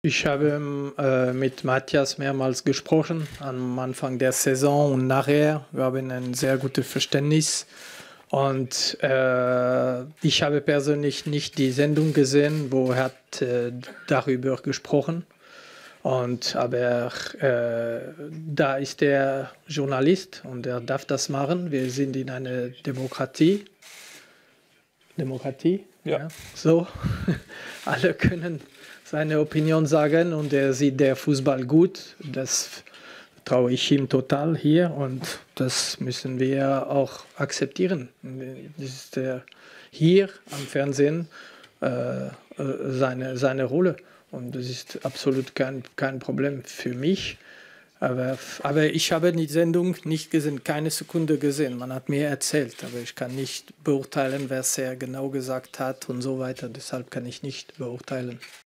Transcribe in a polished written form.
Ich habe mit Matthias mehrmals gesprochen, am Anfang der Saison und nachher. Wir haben ein sehr gutes Verständnis. Und ich habe persönlich nicht die Sendung gesehen, wo er hat darüber gesprochen. Aber da ist der Journalist und er darf das machen. Wir sind in einer Demokratie. Demokratie? Ja. So. Alle können seine Opinion sagen und er sieht der Fußball gut. Das traue ich ihm total hier und das müssen wir auch akzeptieren. Das ist hier am Fernsehen seine Rolle und das ist absolut kein Problem für mich. Aber ich habe die Sendung nicht gesehen, keine Sekunde gesehen. Man hat mir erzählt, aber ich kann nicht beurteilen, was er genau gesagt hat und so weiter. Deshalb kann ich nicht beurteilen.